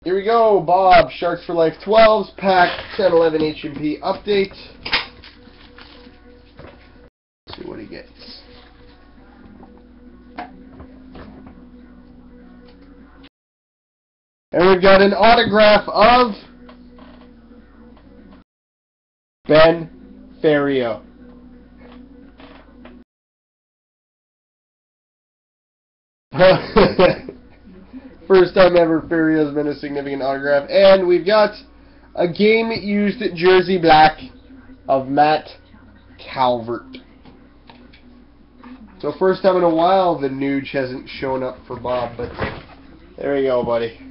Here we go, Bob, Sharks for Life 12s, pack 10-11 H&P update. Let's see what he gets. And we've got an autograph of Ben Ferrio. First time ever Ferrio's been a significant autograph. And we've got a game-used jersey black of Matt Calvert. So first time in a while the Nuge hasn't shown up for Bob, but there you go, buddy.